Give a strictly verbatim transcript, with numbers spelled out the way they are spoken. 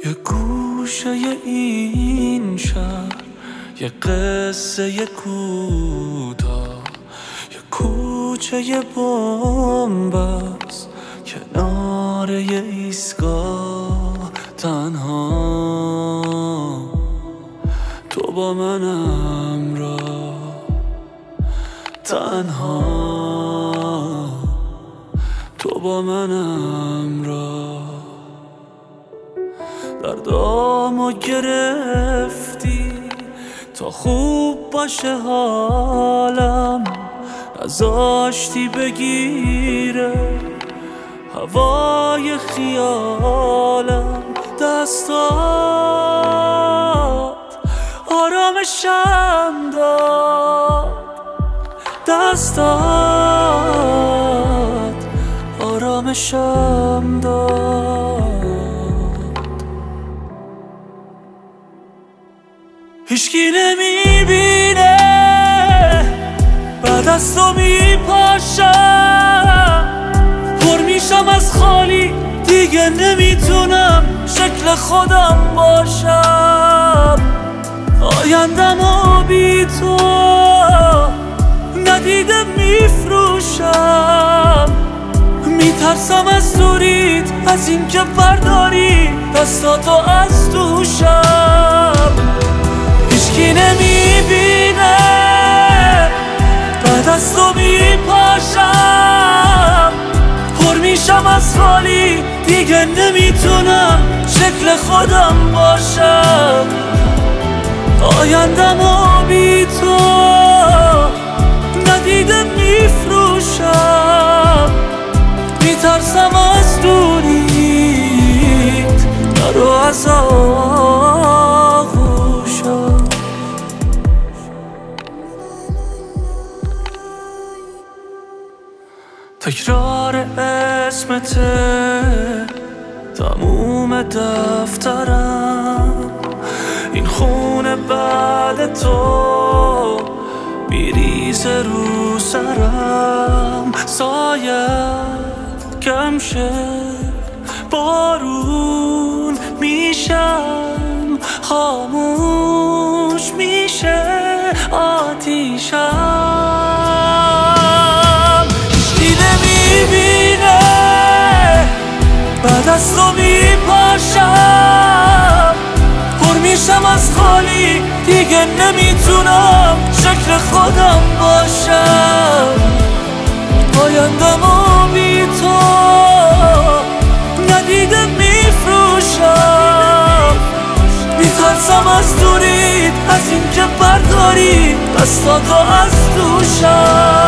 یه گوشه این شهر، یه قصه کوتاه، یه کوچه یه بنبست کنار یه ایستگاه. تنها تو با من همراه، تنها تو با من همراه. دردامو گرفتی تا خوب باشه حالم، نذاشتی بگیره هوای خیالم. دستات آرامشم داد، دستات آرامشم داد. هیچکی نمیبینه بعد از تو میپاشم، پر میشم از خالی، دیگه نمیتونم شکل خودم باشم. آیندمو بی تو ندیده میفروشم، میترسم از دوریت، از اینکه برداری دستاتو از دوشم. هیچکی نمیبینه بعد از تو میپاشم، پر میشم از خالی، دیگه نمیتونم شکل خودم باشم. آیندمو بی تو ندیده میفروشم، میترسم از دوریت، نرو از آغوشم. تکرار اسمته تموم دفترم، این خونه بعد تو میریزه رو سرم. سایت کم شه، بارون میشم، خاموش میشه آتیشم. هیچکی نمیبینه بعد از تو میپاشم، پر میشم از خالی، دیگه نمیتونم شکل خودم باشم. آیندمو بی تو ندیده میفروشم، میترسم از دوریت، از اینکه برداری دستاتو از دوشم.